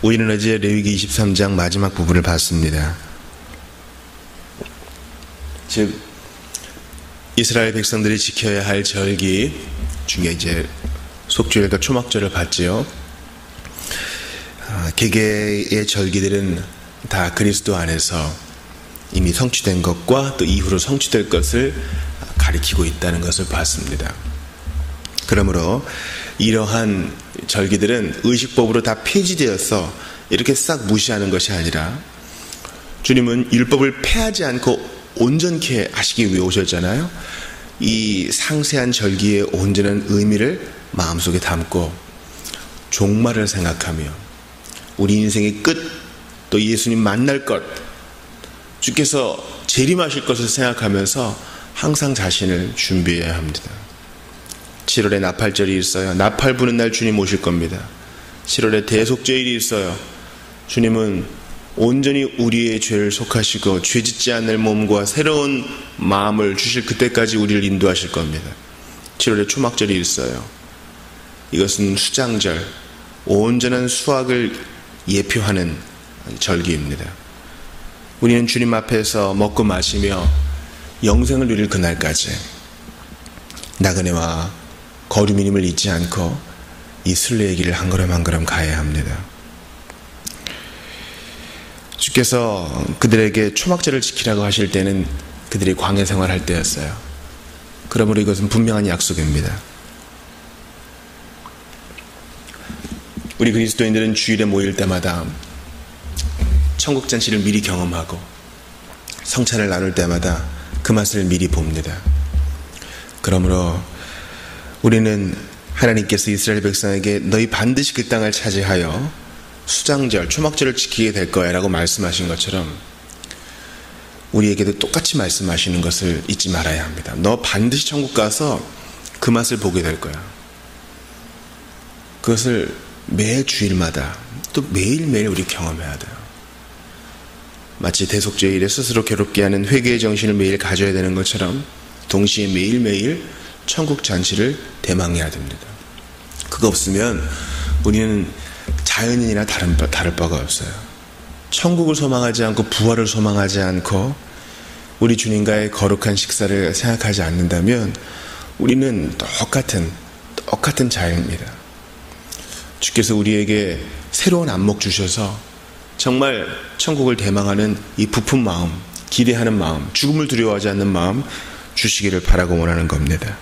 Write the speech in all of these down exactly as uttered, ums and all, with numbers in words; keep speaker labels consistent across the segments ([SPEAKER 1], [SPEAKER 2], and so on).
[SPEAKER 1] 우리는 어제 레위기 이십삼 장 마지막 부분을 봤습니다. 즉 이스라엘 백성들이 지켜야 할 절기 중에 이제 속죄일과 초막절을 봤지요. 아, 개개의 절기들은 다 그리스도 안에서 이미 성취된 것과 또 이후로 성취될 것을 가리키고 있다는 것을 봤습니다. 그러므로 이러한 절기들은 의식법으로 다 폐지되어서 이렇게 싹 무시하는 것이 아니라 주님은 율법을 폐하지 않고 온전케 하시기 위해 오셨잖아요. 이 상세한 절기의 온전한 의미를 마음속에 담고 종말을 생각하며 우리 인생의 끝, 또 예수님 만날 것, 주께서 재림하실 것을 생각하면서 항상 자신을 준비해야 합니다. 칠월에 나팔절이 있어요. 나팔 부는 날 주님 오실 겁니다. 칠월에 대속죄일이 있어요. 주님은 온전히 우리의 죄를 속하시고 죄짓지 않을 몸과 새로운 마음을 주실 그때까지 우리를 인도하실 겁니다. 칠월에 초막절이 있어요. 이것은 수장절, 온전한 수확을 예표하는 절기입니다. 우리는 주님 앞에서 먹고 마시며 영생을 누릴 그날까지 나그네와 거류민임을 잊지 않고 이 순례의 길을 한 걸음 한 걸음 가야 합니다. 주께서 그들에게 초막절을 지키라고 하실 때는 그들이 광야 생활할 때였어요. 그러므로 이것은 분명한 약속입니다. 우리 그리스도인들은 주일에 모일 때마다 천국잔치를 미리 경험하고 성찬을 나눌 때마다 그 맛을 미리 봅니다. 그러므로 우리는 하나님께서 이스라엘 백성에게 너희 반드시 그 땅을 차지하여 수장절, 초막절을 지키게 될 거야 라고 말씀하신 것처럼 우리에게도 똑같이 말씀하시는 것을 잊지 말아야 합니다. 너 반드시 천국 가서 그 맛을 보게 될 거야. 그것을 매 주일마다 또 매일매일 우리 경험해야 돼요. 마치 대속죄일에 스스로 괴롭게 하는 회개의 정신을 매일 가져야 되는 것처럼 동시에 매일매일 천국 잔치를 대망해야 됩니다. 그거 없으면 우리는 자연인이나 다른, 다를 바가 없어요. 천국을 소망하지 않고 부활을 소망하지 않고 우리 주님과의 거룩한 식사를 생각하지 않는다면 우리는 똑같은 똑같은 자연입니다. 주께서 우리에게 새로운 안목 주셔서 정말 천국을 대망하는 이 부푼 마음, 기대하는 마음, 죽음을 두려워하지 않는 마음 주시기를 바라고 원하는 겁니다.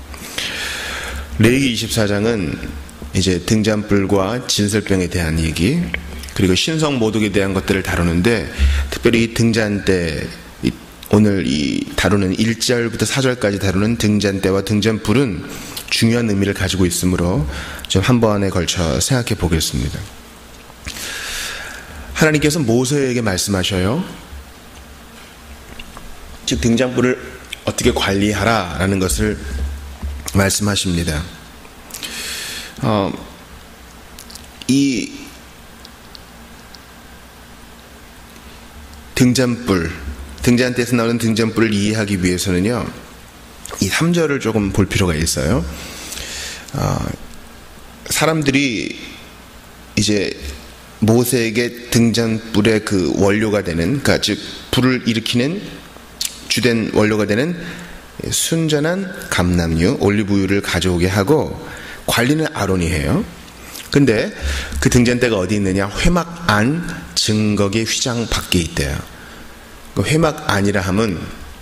[SPEAKER 1] 레위기 이십사 장은 이제 등잔불과 진설병에 대한 얘기, 그리고 신성 모독에 대한 것들을 다루는데 특별히 이 등잔대, 오늘 이 다루는 일 절부터 사 절까지 다루는 등잔대와 등잔불은 중요한 의미를 가지고 있으므로 좀 한 번에 걸쳐 생각해 보겠습니다. 하나님께서 모세에게 말씀하셔요. 즉 등잔불을 어떻게 관리하라 라는 것을 말씀하십니다. 어, 이 등잔불, 등잔대에서 나오는 등잔불을 이해하기 위해서는요, 이 삼 절을 조금 볼 필요가 있어요. 어, 사람들이 이제 모세에게 등잔불의 그 원료가 되는, 그러니까 즉 불을 일으키는 주된 원료가 되는 순전한 감람유, 올리브유를 가져오게 하고 관리는 아론이 해요. 근데 그 등잔대가 어디 있느냐? 회막 안 증거의 휘장 밖에 있대요. 그 회막 안이라 함은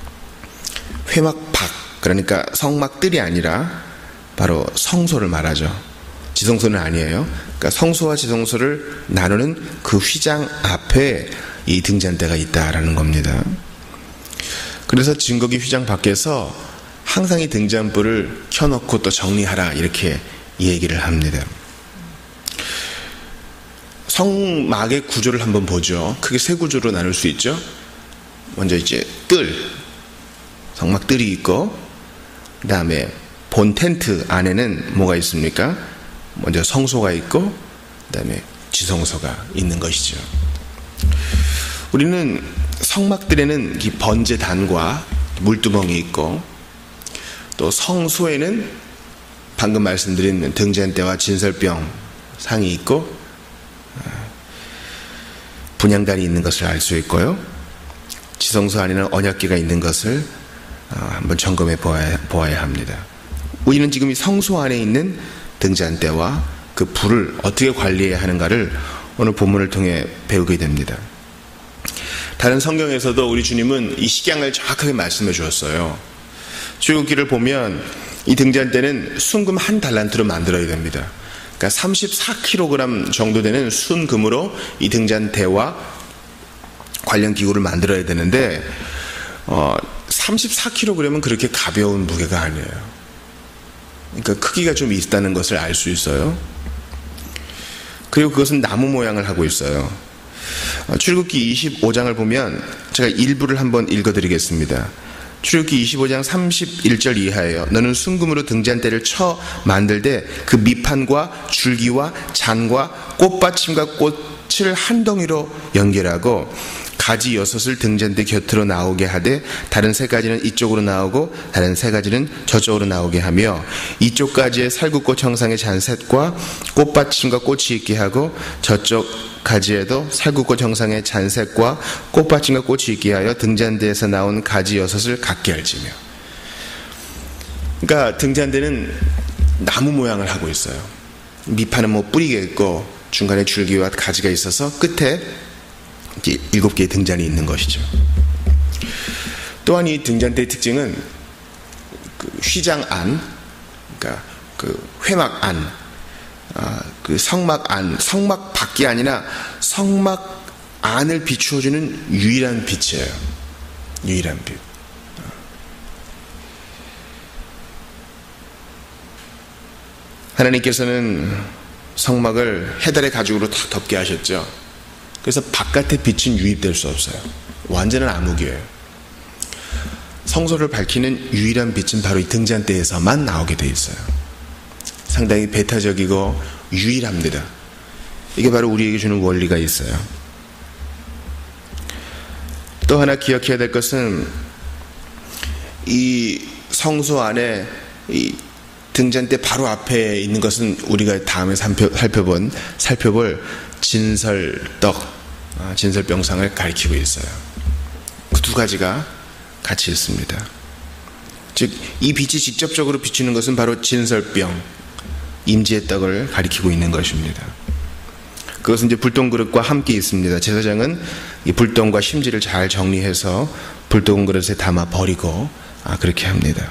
[SPEAKER 1] 회막 밖, 그러니까 성막들이 아니라 바로 성소를 말하죠. 지성소는 아니에요. 그러니까 성소와 지성소를 나누는 그 휘장 앞에 이 등잔대가 있다라는 겁니다. 그래서 증거기 휘장 밖에서 항상 이 등잔불을 켜놓고 또 정리하라 이렇게 얘기를 합니다. 성막의 구조를 한번 보죠. 크게 세 구조로 나눌 수 있죠. 먼저 이제 뜰, 성막 뜰이 있고, 그 다음에 본 텐트 안에는 뭐가 있습니까? 먼저 성소가 있고, 그 다음에 지성소가 있는 것이죠. 우리는 성막들에는 이 번제단과 물두멍이 있고, 또 성소에는 방금 말씀드린 등잔대와 진설병 상이 있고, 분향단이 있는 것을 알 수 있고요. 지성소 안에는 언약궤가 있는 것을 한번 점검해 보아야, 보아야 합니다. 우리는 지금 이 성소 안에 있는 등잔대와 그 불을 어떻게 관리해야 하는가를 오늘 본문을 통해 배우게 됩니다. 다른 성경에서도 우리 주님은 이 식양을 정확하게 말씀해 주었어요. 출애굽기를 보면 이 등잔대는 순금 한 달란트로 만들어야 됩니다. 그러니까 삼십사 킬로그램 정도 되는 순금으로 이 등잔대와 관련 기구를 만들어야 되는데 어, 삼십사 킬로그램은 그렇게 가벼운 무게가 아니에요. 그러니까 크기가 좀 있다는 것을 알 수 있어요. 그리고 그것은 나무 모양을 하고 있어요. 출애굽기 이십오 장을 보면 제가 일부를 한번 읽어드리겠습니다. 출애굽기 이십오 장 삼십일 절 이하예요. 너는 순금으로 등잔대를 쳐 만들되 그 밑판과 줄기와 잔과 꽃받침과 꽃을 한 덩이로 연결하고 가지 여섯을 등잔대 곁으로 나오게 하되 다른 세 가지는 이쪽으로 나오고 다른 세 가지는 저쪽으로 나오게 하며 이쪽 가지에 살구꽃 형상의 잔셋과 꽃받침과 꽃이 있게 하고 저쪽 가지에도 살구꽃 형상의 잔셋과 꽃받침과 꽃이 있게 하여 등잔대에서 나온 가지 여섯을 같게 할지며. 그러니까 등잔대는 나무 모양을 하고 있어요. 밑판은 뭐 뿌리가 있고 중간에 줄기와 가지가 있어서 끝에 일곱 개의 등잔이 있는 것이죠. 또한 이 등잔대의 특징은 그 휘장 안, 그러니까 그 회막 안, 아, 그 성막 안, 성막 밖이 아니라 성막 안을 비추어주는 유일한 빛이에요. 유일한 빛. 하나님께서는 성막을 해달의 가죽으로 다 덮게 하셨죠. 그래서 바깥의 빛은 유입될 수 없어요. 완전한 암흑이에요. 성소를 밝히는 유일한 빛은 바로 이 등잔대에서만 나오게 돼 있어요. 상당히 배타적이고 유일합니다. 이게 바로 우리에게 주는 원리가 있어요. 또 하나 기억해야 될 것은 이 성소 안에 이 등잔대 바로 앞에 있는 것은 우리가 다음에 살펴본, 살펴볼 진설떡, 진설병상을 가리키고 있어요. 그 두 가지가 같이 있습니다. 즉, 이 빛이 직접적으로 비추는 것은 바로 진설병, 임지의 떡을 가리키고 있는 것입니다. 그것은 이제 불똥그릇과 함께 있습니다. 제사장은 이 불똥과 심지를 잘 정리해서 불똥그릇에 담아 버리고 아, 그렇게 합니다.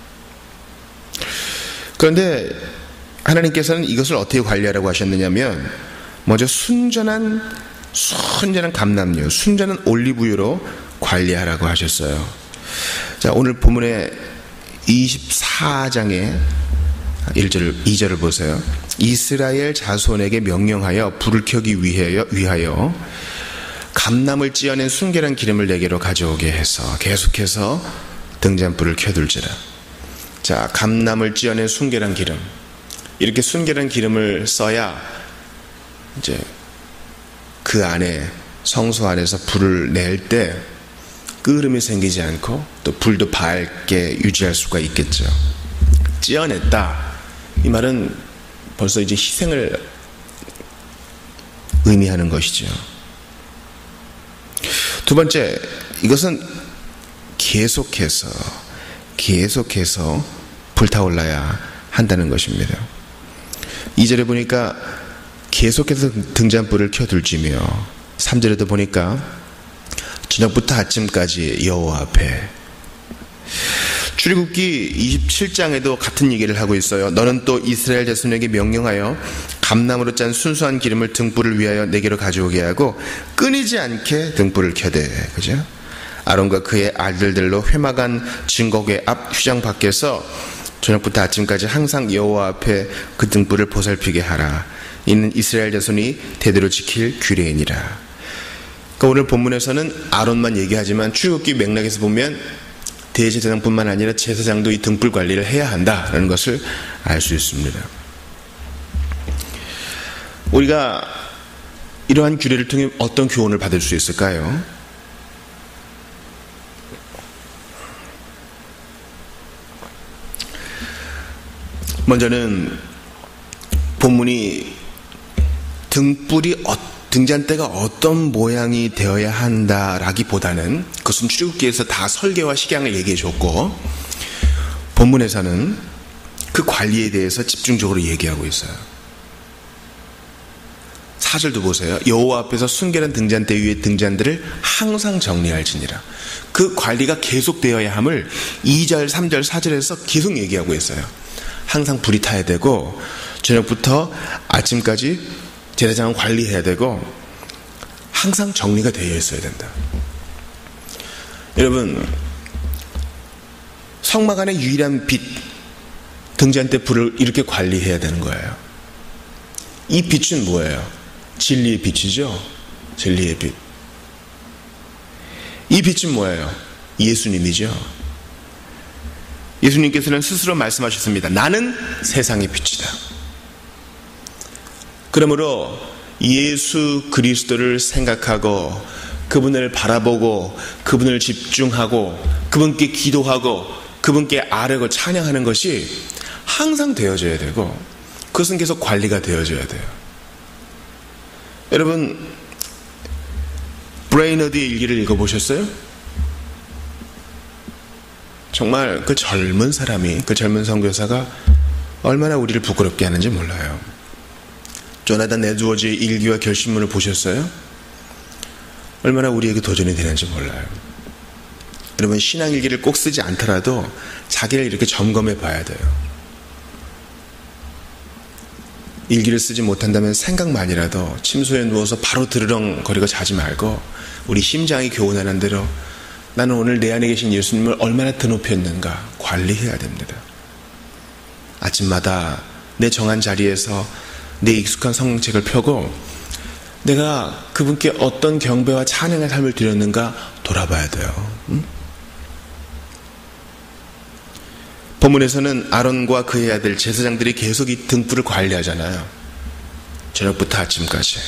[SPEAKER 1] 그런데 하나님께서는 이것을 어떻게 관리하라고 하셨느냐면 먼저 순전한 순전한 감람유, 순전한 올리브유로 관리하라고 하셨어요. 자, 오늘 본문의 이십사 장의 일 절, 이 절을 보세요. 이스라엘 자손에게 명령하여 불을 켜기 위하여, 위하여 감람을 찌어낸 순결한 기름을 내게로 가져오게 해서 계속해서 등잔불을 켜둘지라. 자, 감람을 찌어낸 순결한 기름. 이렇게 순결한 기름을 써야 이제 그 안에 성소 안에서 불을 낼 때 끄름이 생기지 않고 또 불도 밝게 유지할 수가 있겠죠. 찌어냈다. 이 말은 벌써 이제 희생을 의미하는 것이죠. 두 번째, 이것은 계속해서 계속해서 불타올라야 한다는 것입니다. 이 절에 보니까 계속해서 등잔불을 켜둘지며 삼 절에도 보니까 저녁부터 아침까지 여호와 앞에. 출애굽기 이십칠 장에도 같은 얘기를 하고 있어요. 너는 또 이스라엘 자손에게 명령하여 감람으로 짠 순수한 기름을 등불을 위하여 내게로 가져오게 하고 끊이지 않게 등불을 켜대. 그죠? 아론과 그의 아들들로 회막안 증거궤 앞 휘장 밖에서 저녁부터 아침까지 항상 여호와 앞에 그 등불을 보살피게 하라. 이는 이스라엘 자손이 대대로 지킬 규례이니라. 그러니까 오늘 본문에서는 아론만 얘기하지만 출애굽기 맥락에서 보면 대제사장뿐만 아니라 제사장도 이 등불 관리를 해야 한다라는 것을 알 수 있습니다. 우리가 이러한 규례를 통해 어떤 교훈을 받을 수 있을까요? 먼저는 본문이 등불이 등잔대가 어떤 모양이 되어야 한다라기보다는 그것은 출애굽기에서 다 설계와 식양을 얘기해 줬고 본문에서는 그 관리에 대해서 집중적으로 얘기하고 있어요. 사 절도 보세요. 여호와 앞에서 순결한 등잔대 위의 등잔들을 항상 정리할지니라. 그 관리가 계속되어야 함을 이 절, 삼 절, 사 절에서 계속 얘기하고 있어요. 항상 불이 타야 되고 저녁부터 아침까지 제사장은 관리해야 되고 항상 정리가 되어 있어야 된다. 여러분, 성막 안의 유일한 빛, 등잔대 불을 이렇게 관리해야 되는 거예요. 이 빛은 뭐예요? 진리의 빛이죠. 진리의 빛. 이 빛은 뭐예요? 예수님이죠. 예수님께서는 스스로 말씀하셨습니다. 나는 세상의 빛이다. 그러므로 예수 그리스도를 생각하고 그분을 바라보고 그분을 집중하고 그분께 기도하고 그분께 아뢰고 찬양하는 것이 항상 되어져야 되고 그것은 계속 관리가 되어져야 돼요. 여러분, 브레이너드의 일기를 읽어보셨어요? 정말 그 젊은 사람이, 그 젊은 선교사가 얼마나 우리를 부끄럽게 하는지 몰라요. 조나단 에드워즈의 일기와 결심문을 보셨어요? 얼마나 우리에게 도전이 되는지 몰라요. 여러분, 신앙일기를 꼭 쓰지 않더라도 자기를 이렇게 점검해 봐야 돼요. 일기를 쓰지 못한다면 생각만이라도 침소에 누워서 바로 드르렁거리고 자지 말고 우리 심장이 교훈하는 대로 나는 오늘 내 안에 계신 예수님을 얼마나 드높였는가 관리해야 됩니다. 아침마다 내 정한 자리에서 내 익숙한 성경책을 펴고 내가 그분께 어떤 경배와 찬양의 삶을 드렸는가 돌아봐야 돼요. 응? 본문에서는 아론과 그의 아들 제사장들이 계속 이 등불을 관리하잖아요. 저녁부터 아침까지.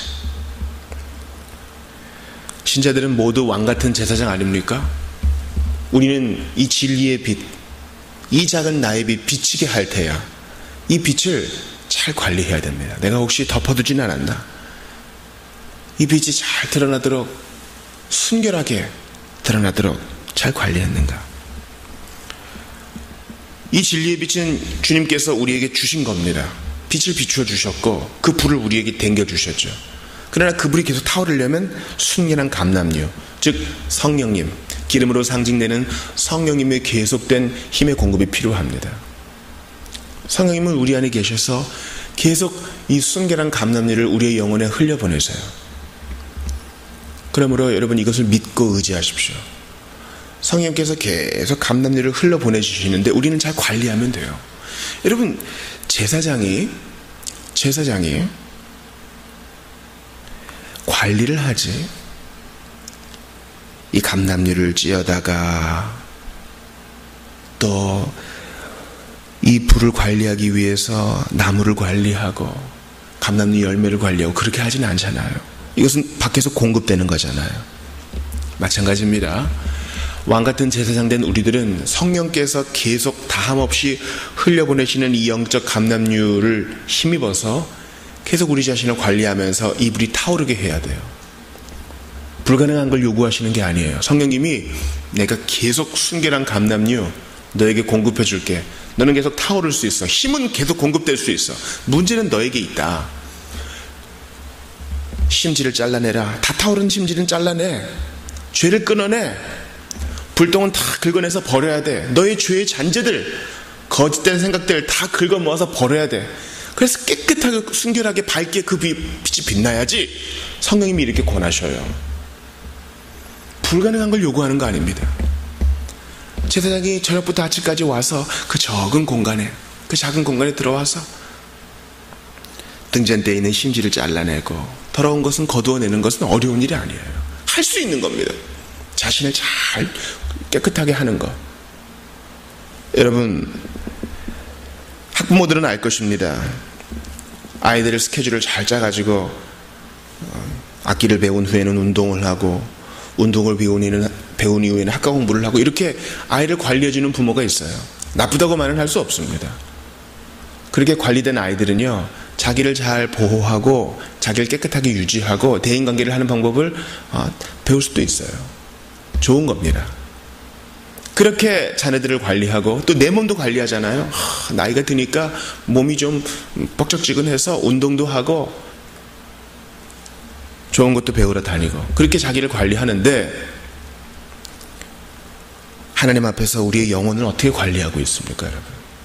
[SPEAKER 1] 신자들은 모두 왕같은 제사장 아닙니까? 우리는 이 진리의 빛, 이 작은 나의 빛 비치게 할 테야 이 빛을 잘 관리해야 됩니다. 내가 혹시 덮어두진 않았나? 이 빛이 잘 드러나도록, 순결하게 드러나도록 잘 관리했는가? 이 진리의 빛은 주님께서 우리에게 주신 겁니다. 빛을 비추어 주셨고 그 불을 우리에게 댕겨 주셨죠. 그러나 그 불이 계속 타오르려면 순결한 감람류, 즉 성령님, 기름으로 상징되는 성령님의 계속된 힘의 공급이 필요합니다. 성령님은 우리 안에 계셔서 계속 이 순결한 감람류를 우리의 영혼에 흘려보내세요. 그러므로 여러분 이것을 믿고 의지하십시오. 성령께서 계속 감람류를 흘려보내주시는데 우리는 잘 관리하면 돼요. 여러분, 제사장이 제사장이 관리를 하지 이 감람류를 찧어다가 또 이 불을 관리하기 위해서 나무를 관리하고 감람류 열매를 관리하고 그렇게 하지는 않잖아요. 이것은 밖에서 공급되는 거잖아요. 마찬가지입니다. 왕같은 제사장 된 우리들은 성령께서 계속 다함없이 흘려보내시는 이 영적 감람류를 힘입어서 계속 우리 자신을 관리하면서 이 불이 타오르게 해야 돼요. 불가능한 걸 요구하시는 게 아니에요. 성령님이 내가 계속 순결한 감람류 너에게 공급해 줄게. 너는 계속 타오를 수 있어. 힘은 계속 공급될 수 있어. 문제는 너에게 있다. 심지를 잘라내라. 다 타오른 심지는 잘라내. 죄를 끊어내. 불똥은 다 긁어내서 버려야 돼. 너의 죄의 잔재들, 거짓된 생각들 다 긁어 모아서 버려야 돼. 그래서 깨끗하게 순결하게 밝게 그 빛이 빛나야지. 성령님이 이렇게 권하셔요. 불가능한 걸 요구하는 거 아닙니다. 제사장이 저녁부터 아침까지 와서 그 적은 공간에, 그 작은 공간에 들어와서 등잔대에 있는 심지를 잘라내고 더러운 것은 거두어내는 것은 어려운 일이 아니에요. 할 수 있는 겁니다. 자신을 잘 깨끗하게 하는 것. 여러분, 학부모들은 알 것입니다. 아이들의 스케줄을 잘 짜가지고 악기를 배운 후에는 운동을 하고 운동을 배운 이후에는, 배운 이후에는 학과 공부를 하고 이렇게 아이를 관리해주는 부모가 있어요. 나쁘다고 말은 할 수 없습니다. 그렇게 관리된 아이들은요 자기를 잘 보호하고 자기를 깨끗하게 유지하고 대인관계를 하는 방법을 배울 수도 있어요. 좋은 겁니다. 그렇게 자녀들을 관리하고 또 내 몸도 관리하잖아요. 하, 나이가 드니까 몸이 좀 뻑적지근해서 운동도 하고 좋은 것도 배우러 다니고 그렇게 자기를 관리하는데 하나님 앞에서 우리의 영혼을 어떻게 관리하고 있습니까, 여러분?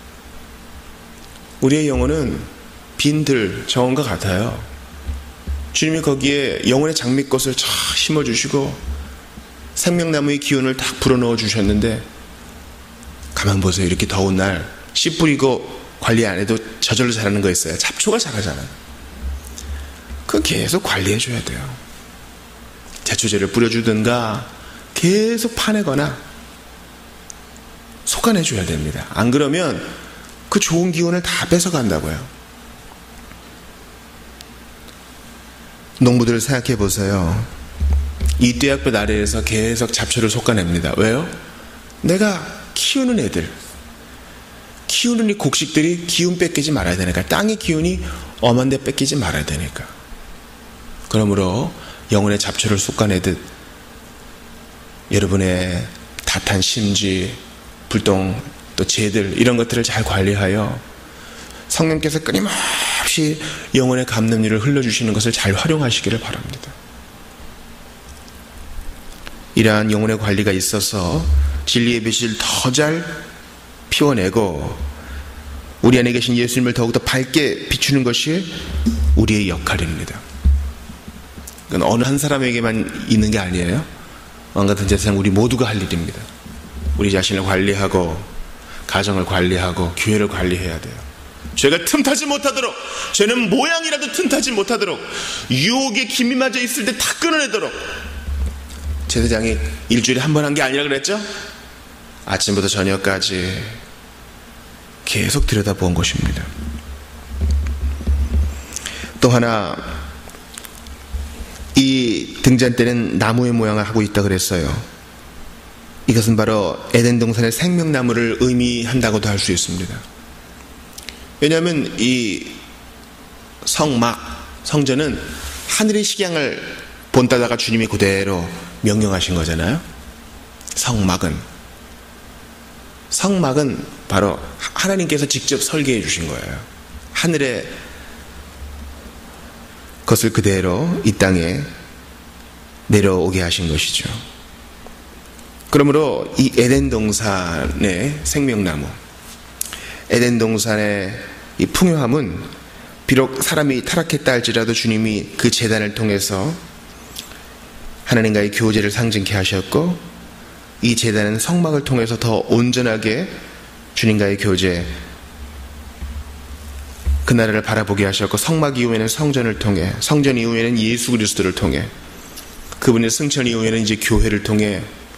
[SPEAKER 1] 우리의 영혼은 빈들 정원과 같아요. 주님이 거기에 영혼의 장미꽃을 쫙 심어주시고 생명나무의 기운을 딱 불어넣어 주셨는데 가만 보세요. 이렇게 더운 날 씨 뿌리고 관리 안 해도 저절로 자라는 거 있어요. 잡초가 자라잖아요. 그거 계속 관리해 줘야 돼요. 제초제를 뿌려주든가 계속 파내거나 솎아내 줘야 됩니다. 안 그러면 그 좋은 기운을 다 뺏어간다고요. 농부들을 생각해 보세요. 이 떼약볕 아래에서 계속 잡초를 솎아냅니다. 왜요? 내가 키우는 애들, 키우는 이 곡식들이 기운 뺏기지 말아야 되니까, 땅의 기운이 엄한 데 뺏기지 말아야 되니까. 그러므로 영혼의 잡초를 솎아내듯 여러분의 다탄 심지, 불똥, 또 재들 이런 것들을 잘 관리하여 성령께서 끊임없이 영혼의 감람류를 흘려주시는 것을 잘 활용하시기를 바랍니다. 이러한 영혼의 관리가 있어서 진리의 빛을 더 잘 피워내고 우리 안에 계신 예수님을 더욱더 밝게 비추는 것이 우리의 역할입니다. 그건 어느 한 사람에게만 있는 게 아니에요. 왕같은 제사장 우리 모두가 할 일입니다. 우리 자신을 관리하고 가정을 관리하고 교회를 관리해야 돼요. 죄가 틈타지 못하도록, 죄는 모양이라도 틈타지 못하도록, 유혹의 김이 맞아 있을 때 다 끊어내도록. 제사장이 일주일에 한 번 한 게 아니라 그랬죠? 아침부터 저녁까지 계속 들여다본 것입니다. 또 하나, 이 등잔대는 나무의 모양을 하고 있다 그랬어요. 이것은 바로 에덴 동산의 생명나무를 의미한다고도 할 수 있습니다. 왜냐하면 이 성막, 성전은 하늘의 식양을 본따다가 주님이 그대로 명령하신 거잖아요. 성막은 성막은 바로 하나님께서 직접 설계해 주신 거예요. 하늘의 것을 그대로 이 땅에 내려오게 하신 것이죠. 그러므로 이 에덴 동산의 생명나무, 에덴 동산의 이 풍요함은 비록 사람이 타락했다 할지라도 주님이 그 제단을 통해서 하나님과의 교제를 상징케 하셨고, 이 제단은 성막을 통해서 더 온전하게 주님과의 교제, 그 나라를 바라보게 하셨고, 성막 이후에는 성전을 통해, 성전 이후에는 예수 그리스도를 통해, 그분의 승천 이후에는 이제 교회를 통해,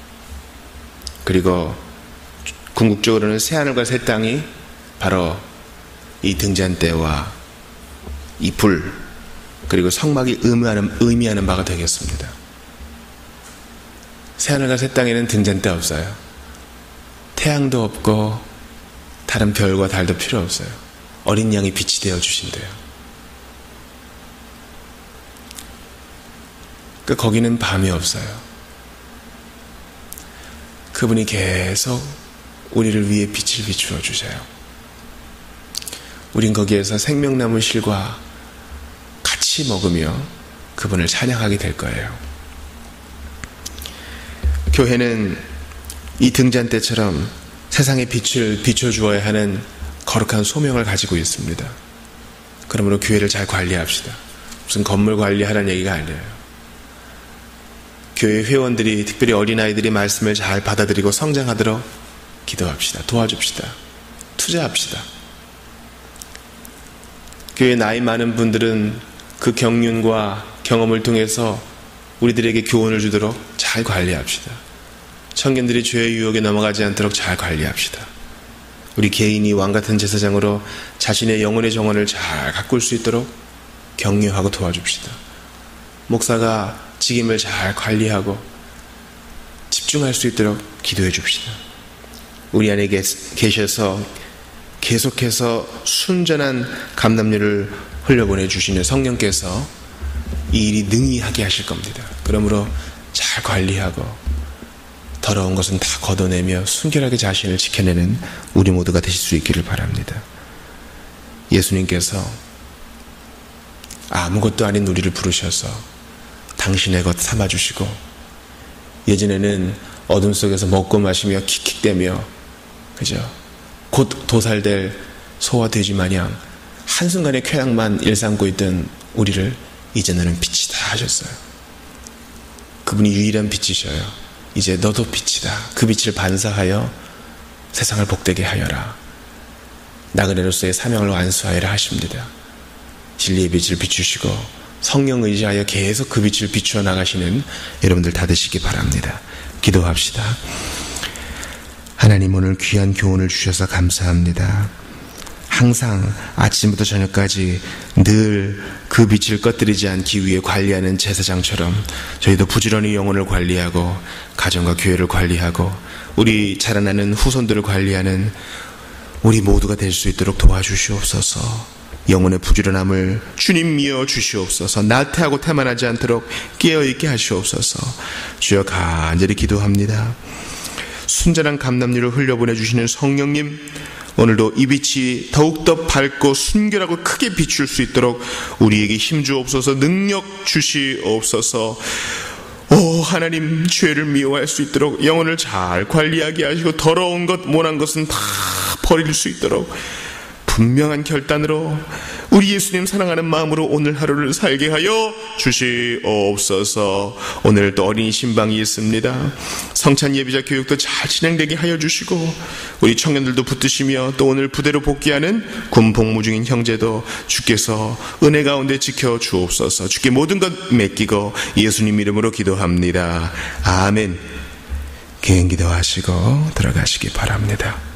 [SPEAKER 1] 그리고 궁극적으로는 새하늘과 새 땅이 바로 이 등잔대와 이 불, 그리고 성막이 의미하는, 의미하는 바가 되겠습니다. 새하늘과 새 땅에는 등잔대 없어요. 태양도 없고 다른 별과 달도 필요 없어요. 어린 양이 빛이 되어 주신대요. 그 거기는 밤이 없어요. 그분이 계속 우리를 위해 빛을 비추어 주세요. 우린 거기에서 생명나무 실과 같이 먹으며 그분을 찬양하게 될 거예요. 교회는 이 등잔대처럼 세상의 빛을 비춰주어야 하는 거룩한 소명을 가지고 있습니다. 그러므로 교회를 잘 관리합시다. 무슨 건물 관리하라는 얘기가 아니에요. 교회 회원들이, 특별히 어린아이들이 말씀을 잘 받아들이고 성장하도록 기도합시다. 도와줍시다. 투자합시다. 교회 나이 많은 분들은 그 경륜과 경험을 통해서 우리들에게 교훈을 주도록 잘 관리합시다. 청년들이 죄의 유혹에 넘어가지 않도록 잘 관리합시다. 우리 개인이 왕같은 제사장으로 자신의 영혼의 정원을 잘 가꿀 수 있도록 격려하고 도와줍시다. 목사가 직임을 잘 관리하고 집중할 수 있도록 기도해 줍시다. 우리 안에 계셔서 계속해서 순전한 감람류를 흘려보내 주시는 성령께서 이 일이 능히 하게 하실 겁니다. 그러므로 잘 관리하고 더러운 것은 다 걷어내며 순결하게 자신을 지켜내는 우리 모두가 되실 수 있기를 바랍니다. 예수님께서 아무것도 아닌 우리를 부르셔서 당신의 것 삼아주시고, 예전에는 어둠 속에서 먹고 마시며 킥킥대며 그죠? 곧 도살될 소와 돼지 마냥 한순간의 쾌락만 일삼고 있던 우리를 이제 너는 빛이다 하셨어요. 그분이 유일한 빛이셔요. 이제 너도 빛이다. 그 빛을 반사하여 세상을 복되게 하여라. 나그네로서의 사명을 완수하여라 하십니다. 진리의 빛을 비추시고 성령 의지하여 계속 그 빛을 비추어 나가시는 여러분들 다 되시기 바랍니다. 기도합시다. 하나님, 오늘 귀한 교훈을 주셔서 감사합니다. 항상 아침부터 저녁까지 늘 그 빛을 꺼뜨리지 않기 위해 관리하는 제사장처럼 저희도 부지런히 영혼을 관리하고 가정과 교회를 관리하고 우리 자라나는 후손들을 관리하는 우리 모두가 될 수 있도록 도와주시옵소서. 영혼의 부지런함을 주님 미어 주시옵소서. 나태하고 태만하지 않도록 깨어있게 하시옵소서. 주여, 간절히 기도합니다. 순전한 감람류를 흘려보내주시는 성령님, 오늘도 이 빛이 더욱더 밝고 순결하고 크게 비출 수 있도록 우리에게 힘 주옵소서. 능력 주시옵소서. 오 하나님, 죄를 미워할 수 있도록 영혼을 잘 관리하게 하시고 더러운 것 모난 것은 다 버릴 수 있도록 분명한 결단으로 우리 예수님 사랑하는 마음으로 오늘 하루를 살게 하여 주시옵소서. 오늘 또 어린이 신방이 있습니다. 성찬 예비자 교육도 잘 진행되게 하여 주시고 우리 청년들도 붙드시며 또 오늘 부대로 복귀하는 군 복무 중인 형제도 주께서 은혜 가운데 지켜 주옵소서. 주께 모든 것 맡기고 예수님 이름으로 기도합니다. 아멘. 개인 기도하시고 들어가시기 바랍니다.